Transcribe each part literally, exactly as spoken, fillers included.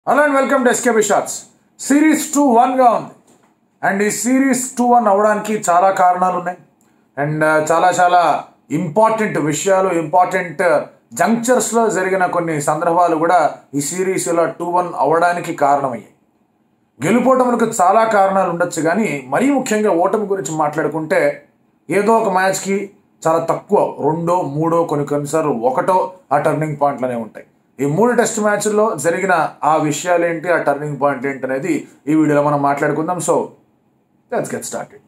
Hello and welcome to SKB shots. Series two వన్గా ఉంది and ఈ సిరీస్ టూ వన్ అవ్వడానికి చాలా కారణాలు ఉన్నాయి అండ్ చాలా చాలా ఇంపార్టెంట్ విషయాలు ఇంపార్టెంట్ జంక్చర్స్లో జరిగిన కొన్ని సందర్భాలు కూడా ఈ సిరీస్ ఇలా టూ వన్ అవ్వడానికి కారణమయ్యాయి. గెలుపోటములకు చాలా కారణాలు ఉండొచ్చు, కానీ మరీ ముఖ్యంగా ఓటమి గురించి మాట్లాడుకుంటే ఏదో ఒక మ్యాచ్కి చాలా తక్కువ రెండో మూడో కొన్ని కొన్నిసార్లు ఒకటో ఆ టర్నింగ్ పాయింట్లనే ఉంటాయి. ఈ మూడు టెస్ట్ మ్యాచ్ల్లో జరిగిన ఆ విషయాలు ఏంటి, ఆ టర్నింగ్ పాయింట్ ఏంటి అనేది ఈ వీడియోలో మనం మాట్లాడుకుందాం. So let's get started.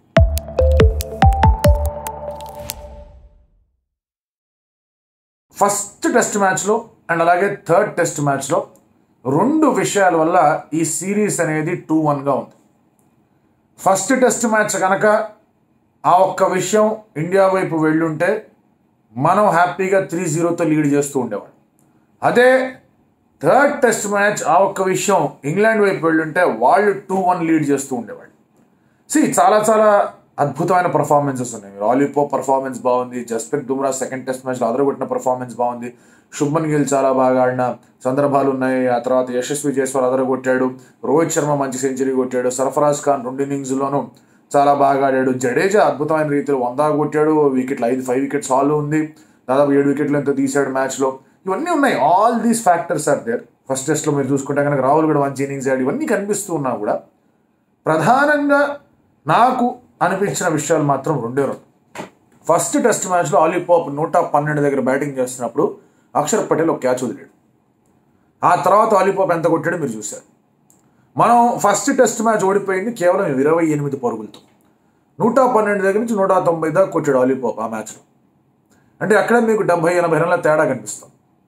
First test మ్యాచ్లో అండ్ అలాగే థర్డ్ టెస్ట్ మ్యాచ్లో రెండు విషయాల వల్ల ఈ సిరీస్ అనేది టూ వన్గా ఉంది. ఫస్ట్ టెస్ట్ మ్యాచ్ కనుక ఆ ఒక్క విషయం ఇండియా వైపు వెళ్ళుంటే మనం హ్యాపీగా త్రీ జీరోతో లీడ్ చేస్తూ ఉండేవాడు. అదే థర్డ్ టెస్ట్ మ్యాచ్ ఆ ఒక్క విషయం ఇంగ్లాండ్ వైపు వెళ్ళుంటే వాళ్ళు టూ వన్ లీడ్ చేస్తూ ఉండేవాళ్ళు. సి చాలా చాలా అద్భుతమైన పర్ఫార్మెన్సెస్ ఉన్నాయి. ఆలీ పోప్ పర్ఫార్మెన్స్ బాగుంది, జస్ప్రీత్ బుమ్రా సెకండ్ టెస్ట్ మ్యాచ్లో అదరగొట్టిన పర్ఫార్మెన్స్ బాగుంది, శుభ్మన్ గిల్ చాలా బాగా ఆడిన సందర్భాలు ఉన్నాయి. ఆ తర్వాత యశస్వి జైస్వాల్ అదరగొట్టాడు, రోహిత్ శర్మ మంచి సెంచరీ కొట్టాడు, సర్ఫరాజ్ ఖాన్ రెండు ఇన్నింగ్స్లోనూ చాలా బాగా ఆడాడు, జడేజా అద్భుతమైన రీతిలో వందా కొట్టాడు, వికెట్లు ఐదు ఫైవ్ వికెట్స్ ఆల్ ఉంది, దాదాపు ఏడు వికెట్లు ఎంతో తీశాడు మ్యాచ్లో. ఇవన్నీ ఉన్నాయి. All these factors are there. First టెస్ట్లో మీరు చూసుకుంటే కనుక రాహుల్ కూడా మంచి ఇన్నింగ్స్ ఆడి ఇవన్నీ కనిపిస్తూ ఉన్నా కూడా ప్రధానంగా నాకు అనిపించిన విషయాలు మాత్రం రెండే రెండు. ఫస్ట్ టెస్ట్ మ్యాచ్లో ఆలీ పోప్ నూట పన్నెండు దగ్గర బ్యాటింగ్ చేస్తున్నప్పుడు అక్షర్ పటేల్ ఒక క్యాచ్ వదిలాడు. ఆ తర్వాత ఆలీ పోప్ ఎంత కొట్టాడో మీరు చూశారు. మనం ఫస్ట్ టెస్ట్ మ్యాచ్ ఓడిపోయింది కేవలం ఇరవై ఎనిమిది పరుగులతో. నూట పన్నెండు దగ్గర నుంచి నూట తొంభై దాకా కొట్టాడు ఆలీ పోప్ ఆ మ్యాచ్లో. అంటే అక్కడ మీకు డెబ్బై ఎనభై రన్ల తేడా కనిపిస్తాం.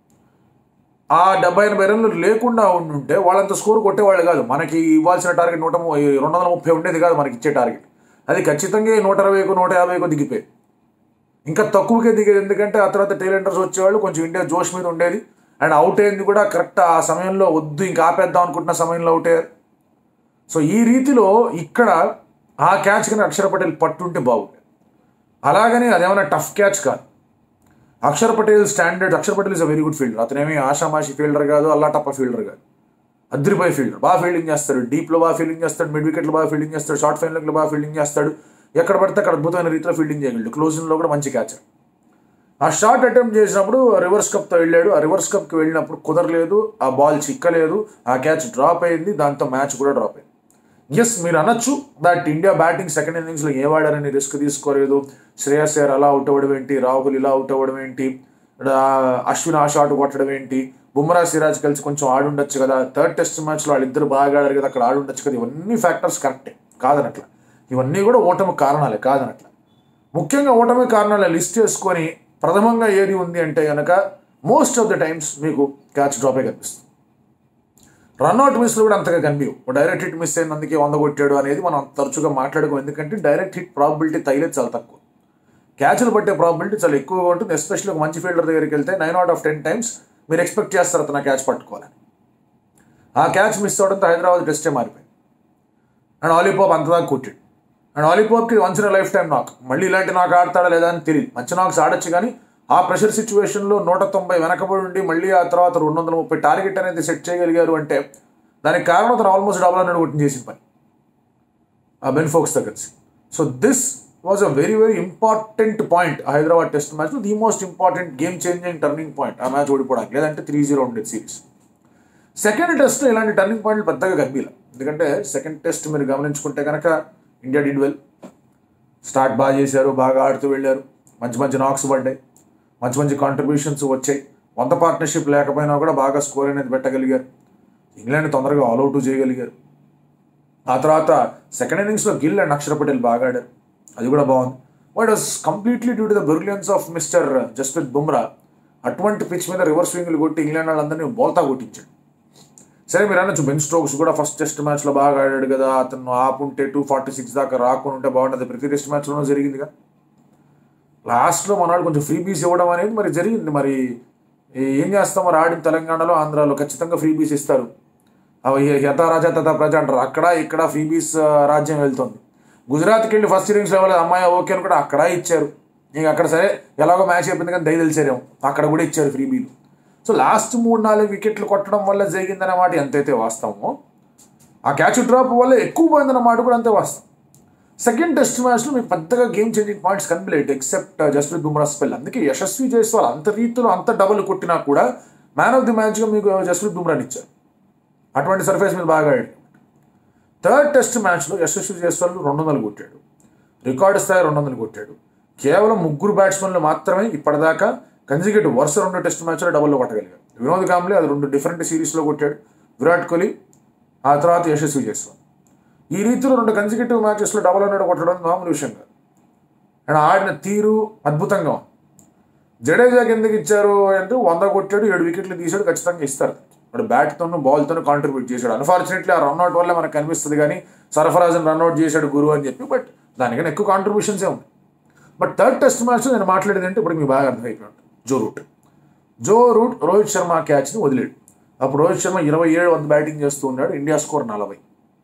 ఆ డెబ్బై ఎనభై రన్లు లేకుండా ఉండుంటే వాళ్ళంత స్కోర్ కొట్టేవాళ్ళు కాదు. మనకి ఇవ్వాల్సిన టార్గెట్ నూట రెండు వందల ముప్పై ఉండేది కాదు మనకి ఇచ్చే టార్గెట్. అది ఖచ్చితంగా నూట అరవైకు నూట యాభైకు దిగిపోయేది, ఇంకా తక్కువకే దిగేది. ఎందుకంటే ఆ తర్వాత టైలెండర్స్ వచ్చేవాళ్ళు, కొంచెం ఇండియా జోష్ మీద ఉండేది అండ్ అవుట్ అయింది కూడా కరెక్ట్ ఆ సమయంలో. వద్దు ఇంకా ఆపేద్దాం అనుకుంటున్న సమయంలో అవుట్ అయ్యారు. సో ఈ రీతిలో ఇక్కడ ఆ క్యాచ్ కన్నా అక్షర్ పటేల్ పట్టుంటే బాగుండేది. అలాగని అదేమైనా టఫ్ క్యాచ్ కాదు. Axar Patel standard, Axar Patel is a very good fielder. అతనేమి ఆషామాషి ఫీల్డర్ కాదు, అల్లా టప్ప ఫీల్డర్ కాదు, అద్రిపోయే ఫీల్డర్. బాగా ఫీల్డింగ్ చేస్తాడు, డీప్లో బాగా ఫీల్డింగ్ చేస్తాడు, మిడ్ వికెట్లో బాగా ఫీల్డింగ్ చేస్తాడు, షార్ట్ ఫైన్లో బాగా ఫీల్డింగ్ చేస్తాడు, ఎక్కడ పడితే అక్కడ అద్భుతమైన రీతిలో ఫీల్డింగ్ చేయగలడు. క్లోజింగ్లో కూడా మంచి క్యాచర్. ఆ షాట్ అటెంప్ట్ చేసినప్పుడు రివర్స్ కప్తో వెళ్ళాడు. ఆ రివర్స్ కప్కి వెళ్ళినప్పుడు కుదరలేదు, ఆ బాల్ చిక్కలేదు, ఆ క్యాచ్ డ్రాప్ అయింది, దాంతో మ్యాచ్ కూడా డ్రాప్ అయింది. ఎస్, మీరు అనొచ్చు దట్ ఇండియా బ్యాటింగ్ సెకండ్ ఇన్నింగ్స్లో ఏ వాడారని రిస్క్ తీసుకోలేదు, శ్రేయస్ అయ్యర్ అలా అవుట్ అవ్వడం ఏంటి, రాహుల్ ఇలా అవుట్ అవ్వడం ఏంటి, అశ్విన్ ఆ షాట్ కొట్టడం ఏంటి, బుమ్రా సిరాజ్ కలిసి కొంచెం ఆడుండొచ్చు కదా, థర్డ్ టెస్ట్ మ్యాచ్లో వాళ్ళిద్దరు బాగా ఆడారు కదా, అక్కడ ఆడుండొచ్చు కదా. ఇవన్నీ ఫ్యాక్టర్స్ కరెక్టే, కాదనట్ల. ఇవన్నీ కూడా ఓటమి కారణాలే, కాదనట్ల. ముఖ్యంగా ఓటమి కారణాలు లిస్ట్ చేసుకొని ప్రథమంగా ఏది ఉంది అంటే కనుక మోస్ట్ ఆఫ్ ద టైమ్స్ మీకు క్యాచ్ డ్రాపే కనిపిస్తుంది. రన్అట్ మిస్లు కూడా అంతగా కనిపించవు. డైరెక్ట్ హిట్ మిస్ అయినందుకే వంద కొట్టాడు అనేది మనం తరచుగా మాట్లాడుకోం, ఎందుకంటే డైరెక్ట్ హిట్ ప్రాబిలిటీ తగిలేదు చాలా తక్కువ. క్యాచ్లు పట్టే ప్రాబిలిటీ చాలా ఎక్కువగా ఉంటుంది. ఎస్పెషల్లీ ఒక మంచి ఫీల్డర్ దగ్గరికి వెళ్తే nine out of ten times మీరు ఎక్స్పెక్ట్ చేస్తారు అతను క్యాచ్ పట్టుకోవాలని. ఆ క్యాచ్ మిస్ అవడంతో హైదరాబాద్ టెస్టే మారిపోయింది అండ్ ఆలీ పోప్ అంతదాకా కొట్టాడు. అండ్ ఆలీ పోప్కి once in life time knock. మళ్ళీ ఇలాంటి నాకు ఆడతాడా లేదా అని తెలియదు. మంచి నాక్స్ ఆడొచ్చు, కానీ ఆ ప్రెషర్ సిచ్యువేషన్లో నూట తొంభై వెనకబడి ఉండి మళ్ళీ ఆ తర్వాత రెండు వందల ముప్పై టార్గెట్ అనేది సెట్ చేయగలిగారు అంటే దానికి కారణం అతను ఆల్మోస్ట్ డబల్ హండ్రెడ్ కొట్టి చేసిన పని ఆ బెన్ ఫోక్స్తో కలిసి. So this was a very very important point Hyderabad test మ్యాచ్లో, the most important game changing turning point ఆ మ్యాచ్ ఓడిపోవడానికి, లేదంటే త్రీ జీరో ఉండేది సిరీస్. సెకండ్ టెస్ట్లో ఇలాంటి టర్నింగ్ పాయింట్లు పెద్దగా కనిపించలేదు. ఎందుకంటే సెకండ్ టెస్ట్ మీరు గమనించుకుంటే కనుక ఇండియా డిడ్ వెల్, స్టార్ట్ బాగా చేశారు, బాగా ఆడుతూ వెళ్ళారు, మంచి మంచి నాక్స్ పడ్డాయి, మంచి మంచి కాంట్రిబ్యూషన్స్ వచ్చాయి. వంద పార్ట్నర్షిప్ లేకపోయినా కూడా బాగా స్కోర్ అనేది పెట్టగలిగారు, ఇంగ్లాండ్ తొందరగా ఆల్అౌట్ చేయగలిగారు. ఆ తర్వాత సెకండ్ ఇన్నింగ్స్లో గిల్ అండ్ అక్షర్ పటేల్ బాగా ఆడారు, అది కూడా బాగుంది. But was completely due to the brilliance of mister Jasprit Bumrah. అటువంటి పిచ్ మీద రివర్స్ స్వింగ్లు కొట్టి ఇంగ్లాండ్ వాళ్ళందరినీ బోల్తా కొట్టించాడు. సరే మీరు అనొచ్చు బెన్ స్టోక్స్ కూడా ఫస్ట్ టెస్ట్ మ్యాచ్లో బాగా ఆడాడు కదా, అతను ఆపుంటే టూ ఫార్టీ సిక్స్ దాకా రాకుండా ఉంటే బాగుంటుంది. ప్రతి టెస్ట్ మ్యాచ్లోనూ జరిగిందిగా. లాస్ట్లో మనవాడు కొంచెం ఫ్రీ బీస్ ఇవ్వడం అనేది మరి జరిగింది. మరి ఏం చేస్తాం, మరి ఆడిన తెలంగాణలో ఆంధ్రాలో ఖచ్చితంగా ఫ్రీ బీస్ ఇస్తారు. అవి యథా రాజా తథా ప్రజ అంటారు. అక్కడ ఇక్కడ ఫ్రీ బీస్ రాజ్యం వెళ్తుంది. గుజరాత్కి వెళ్ళి ఫస్ట్ ఇన్నింగ్స్లో ఇవ్వలేదు, అమ్మాయి ఓకే అని కూడా అక్కడ ఇచ్చారు. ఇంక అక్కడ సరే ఎలాగో మ్యాచ్ అయిపోయింది కానీ దయ తెలిసారేమో, అక్కడ కూడా ఇచ్చారు ఫ్రీ బీలు. సో లాస్ట్ మూడు నాలుగు వికెట్లు కొట్టడం వల్ల జరిగిందనే మాట ఎంతైతే వాస్తవమో ఆ క్యాచ్ డ్రాప్ వల్ల ఎక్కువ పోయిందన్న మాట కూడా అంతే వాస్తవం. సెకండ్ టెస్ట్ మ్యాచ్లో మీకు పెద్దగా గేమ్ చేంజింగ్ పాయింట్స్ కనిపించలేదు ఎక్సెప్ట్ జస్ప్రీత్ బుమ్రా స్పెల్. అందుకే యశస్వి జైస్వాల్ అంత రీతిలో అంత డబుల్ కొట్టినా కూడా మ్యాన్ ఆఫ్ ది మ్యాచ్గా మీకు జస్ప్రీత్ బుమ్రాని ఇచ్చారు. అటువంటి సర్ఫేస్ మీద బాగా ఆడాడు. థర్డ్ టెస్ట్ మ్యాచ్లో యశస్వి జైస్వాల్ రెండు వందలు కొట్టాడు, రికార్డు స్థాయి రెండు వందలు కొట్టాడు. కేవలం ముగ్గురు బ్యాట్స్మెన్లు మాత్రమే ఇప్పటిదాకా కన్సిక్యూటివ్ వరుస రెండు టెస్ట్ మ్యాచ్లో డబుల్లో కొట్టగలిగారు. వినోద్ కాంబ్లే అది రెండు డిఫరెంట్ సిరీస్లో కొట్టాడు, విరాట్ కోహ్లీ ఆ తర్వాత యశస్వి జైస్వాల్. ఈ రీతిలో రెండు కన్సిక్యూటివ్ మ్యాచెస్లో డబుల్ హండ్రెడ్ కొట్టడం మామూలు విషయం కాదు. అండ్ ఆడిన తీరు అద్భుతంగా ఉంది. జడేజాకి ఎందుకు ఇచ్చారు అంటే వంద కొట్టాడు, ఏడు వికెట్లు తీసాడు, ఖచ్చితంగా ఇస్తారు. వాడు బ్యాట్తోనూ బాల్తోనూ కాంట్రిబ్యూట్ చేశాడు. అన్ఫార్చునేట్లీ ఆ రన్అట్ వల్ల మనకు కనిపిస్తుంది కానీ సర్ఫరాజన్ రన్అట్ చేశాడు గురువు అని చెప్పి, బట్ దానికన్నా ఎక్కువ కాంట్రిబ్యూషన్సే ఉంది. బట్ థర్డ్ టెస్ట్ మ్యాచ్లో నేను మాట్లాడేది అంటే ఇప్పుడు మీకు బాగా అర్థమైపోయి ఉంటుంది. Joe Root Joe Root Rohit Sharma క్యాచ్ని వదిలేడు. అప్పుడు రోహిత్ శర్మ ఇరవై ఏడు వంద బ్యాటింగ్ చేస్తూ ఉన్నాడు. ఇండియా స్కోర్ నలభై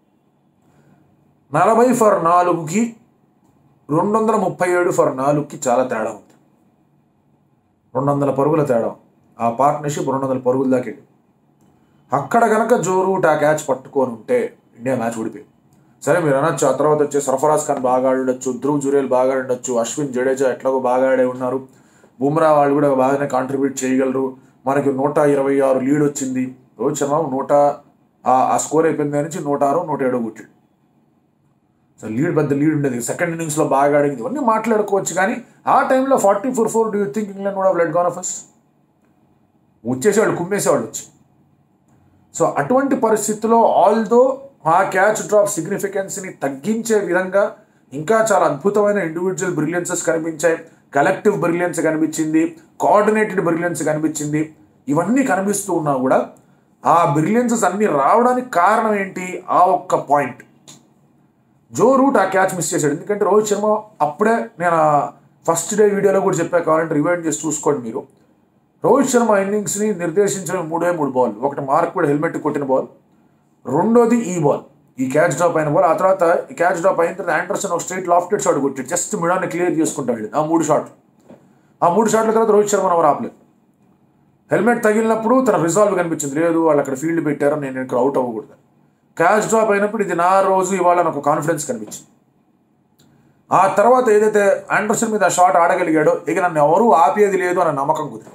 నలభై ఫర్ నాలుగుకి రెండు వందల ముప్పై ఏడు ఫర్ నాలుగుకి చాలా తేడా ఉంది. రెండు వందల పరుగుల తేడా. ఆ పార్ట్నర్షిప్ రెండు వందల పరుగుల దాకా వెళ్ళి అక్కడ కనుక జో రూట్ ఆ క్యాచ్ పట్టుకొని ఉంటే ఇండియా మ్యాచ్ ఓడిపోయింది. సరే మీరు అనొచ్చు ఆ తర్వాత వచ్చే సర్ఫరాజ్ ఖాన్ బాగా ఆడొచ్చు, ధ్రువ్ జురేల్ బాగా ఆడొచ్చు, అశ్విన్ జడేజా ఎట్లాగో బాగా ఆడే ఉన్నారు, బుమ్రా వాళ్ళు కూడా బాగానే కాంట్రిబ్యూట్ చేయగలరు, మనకి నూట ఇరవై ఆరు లీడ్ వచ్చింది. రోహిత్ శర్మ నూట ఆ స్కోర్ అయిపోయింది నుంచి నూట ఆరు నూట ఏడు కొట్టాడు. సో లీడ్ పెద్ద లీడ్ ఉండేది. సెకండ్ ఇన్నింగ్స్లో బాగా ఆడింది, ఇవన్నీ మాట్లాడుకోవచ్చు. కానీ ఆ టైంలో forty four four do you think England కూడా లెట్ గాన్ ఆఫ్ అస్ వచ్చేసేవాళ్ళు, కుమ్మేసేవాళ్ళు వచ్చి. సో అటువంటి పరిస్థితుల్లో ఆల్దో ఆ క్యాచ్ డ్రాప్ సిగ్నిఫికెన్స్ని తగ్గించే విధంగా ఇంకా చాలా అద్భుతమైన ఇండివిజువల్ బ్రిలియన్సెస్ కనిపించాయి, కలెక్టివ్ బ్రిలియన్స్ కనిపించింది, కోఆర్డినేటెడ్ బ్రిలియన్స్ కనిపించింది. ఇవన్నీ కనిపిస్తూ ఉన్నా కూడా ఆ బ్రిలియన్సెస్ అన్నీ రావడానికి కారణం ఏంటి? ఆ ఒక్క పాయింట్. జో రూట్ ఆ క్యాచ్ మిస్ చేశాడు. ఎందుకంటే రోహిత్ శర్మ అప్పుడే నేను ఫస్ట్ డే వీడియోలో కూడా చెప్పా, కావాలంటే రివైండ్ చేసి చూసుకోండి మీరు. రోహిత్ శర్మ ఇన్నింగ్స్ని నిర్దేశించిన మూడే మూడు బాల్. ఒకటి మార్క్ కూడా హెల్మెట్ కొట్టిన బాల్, రెండోది ఈ బాల్, ఈ క్యాచ్ డ్రాప్ అయిన బాల్. ఆ తర్వాత ఈ క్యాచ్ డ్రాప్ అయిన తర్వాత ఆండర్సన్ ఒక స్ట్రైట్ లాఫ్టెడ్ షాట్ కొట్టాడు, జస్ట్ మిడాన్ని క్లియర్ చేసుకుంటాడు. ఆ మూడు షాట్లు ఆ మూడు షాట్ల తర్వాత రోహిత్ శర్మ ఎవరు ఆపలేదు. హెల్మెట్ తగిలినప్పుడు తన రిజాల్వ్ కనిపించింది, లేదు వాళ్ళు అక్కడ ఫీల్డ్ పెట్టారు, నేను ఇక్కడ అవుట్ అవ్వకూడదు. క్యాచ్ డ్రాప్ అయినప్పుడు ఇది నా రోజు ఇవాళ నాకు కాన్ఫిడెన్స్ కనిపించింది. ఆ తర్వాత ఏదైతే ఆండర్సన్ మీద ఆ షాట్ ఆడగలిగాడో ఇక నన్ను ఎవరూ ఆపేది లేదు అన్న నమ్మకం కుదిరింది.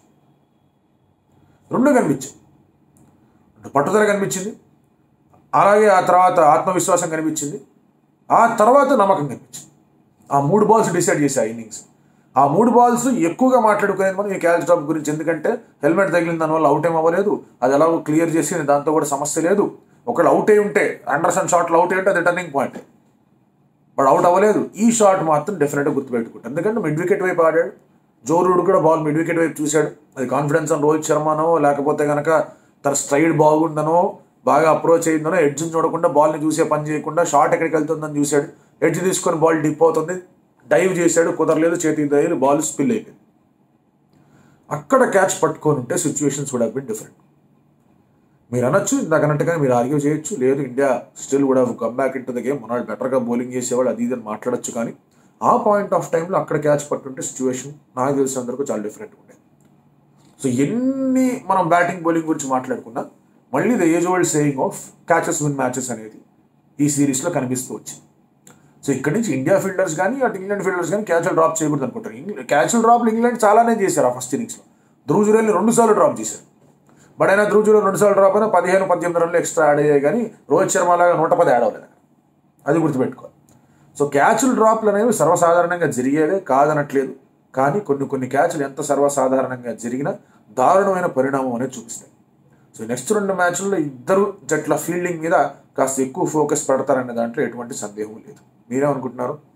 రెండు కనిపించింది, పట్టుదల కనిపించింది, అలాగే ఆ తర్వాత ఆత్మవిశ్వాసం కనిపించింది, ఆ తర్వాత నమ్మకం కనిపించింది. ఆ మూడు బాల్స్ డిసైడ్ చేశాయి ఇన్నింగ్స్. ఆ మూడు బాల్స్ ఎక్కువగా మాట్లాడుకునేది మనం ఈ క్యాచ్ డ్రాప్ గురించి. ఎందుకంటే హెల్మెట్ తగిలిన దానివల్ల అవుట్ ఏం అవ్వలేదు, అది ఎలాగో క్లియర్ చేసి దాంతో కూడా సమస్య లేదు. ఒకళ్ళు అవుట్ అయి ఉంటే ఆండర్సన్ షాట్లో అవుట్ అయి ఉంటే అది టర్నింగ్ పాయింట్, బట్ అవుట్ అవ్వలేదు. ఈ షాట్ మాత్రం డెఫినెట్గా గుర్తుపెట్టుకుంటాడు. ఎందుకంటే మిడ్ వికెట్ వైపు ఆడాడు, జో రూట్ కూడా బాల్ మిడ్ వికెట్ వైపు చూశాడు. అది కాన్ఫిడెన్స్ అని రోహిత్ శర్మనో లేకపోతే కనుక తన స్ట్రైడ్ బాగుందనో బాగా అప్రోచ్ అయిందనో ఎడ్జ్ని చూడకుండా బాల్ని చూసే పని చేయకుండా షాట్ ఎక్కడికి వెళ్తుందని చూశాడు. ఎడ్జ్ తీసుకొని బాల్ డిప్ అవుతుంది, డైవ్ చేశాడు, కుదరలేదు, చేతికి తగిలి బాల్ స్పిల్ అయిపోయింది. అక్కడ క్యాచ్ పట్టుకొని ఉంటే situations would have been different. మీరు అనొచ్చు ఇందాకన్నట్టుగా మీరు ఆర్గ్యూ చేయొచ్చు, లేదు India still would have come back in to the game, మనవాళ్ళు బెటర్గా బౌలింగ్ చేసేవాళ్ళు అది ఇది అని మాట్లాడచ్చు. కానీ ఆ పాయింట్ ఆఫ్ టైంలో అక్కడ క్యాచ్ పట్టుంటే సిచ్యువేషన్ నాకు తెలిసినంతవరకు చాలా డిఫరెంట్గా ఉండేది. సో ఎన్ని మనం బ్యాటింగ్ బౌలింగ్ గురించి మాట్లాడుకున్నా మళ్ళీ the age old saying of catches win matches అనేది ఈ సిరీస్లో కనిపిస్తూ వచ్చింది. సో ఇక్కడి నుంచి ఇండియా ఫీల్డర్స్ కానీ అటు ఇంగ్లాండ్ ఫీల్డర్స్ కానీ క్యాచ్లు డ్రాప్ చేయకూడదు అనుకుంటారు. ఇంగ్లాండ్ క్యాచ్లు డ్రాప్లు ఇంగ్లాండ్ చాలానే చేశారు. ఆ ఫస్ట్ ఇన్నింగ్స్లో ధ్రువ్ జురేల్ని రెండు సార్లు డ్రాప్ చేశారు. బట్ అయినా ధ్రువ్ జురేల్ రెండు సార్లు డ్రాప్ అయినా పదిహేను పద్దెనిమిది రన్లు ఎక్స్ట్రా యాడ్ అయ్యాయి, కానీ రోహిత్ శర్మ లాగా నూట పది యాడ్ అవ్వలేదు. అది గుర్తుపెట్టుకోవాలి. సో క్యాచ్లు డ్రాప్లు అనేవి సర్వసాధారణంగా జరిగేదే కాదనట్లేదు, కానీ కొన్ని కొన్ని క్యాచ్లు ఎంత సర్వసాధారణంగా జరిగినా దారుణమైన పరిణామం అనేది చూపిస్తాయి. సో నెక్స్ట్ రెండు మ్యాచ్ల్లో ఇద్దరు జట్ల ఫీల్డింగ్ మీద కాస్త ఎక్కువ ఫోకస్ పెడతారనే దాంట్లో ఎటువంటి సందేహం లేదు. మీరేమనుకుంటున్నారు?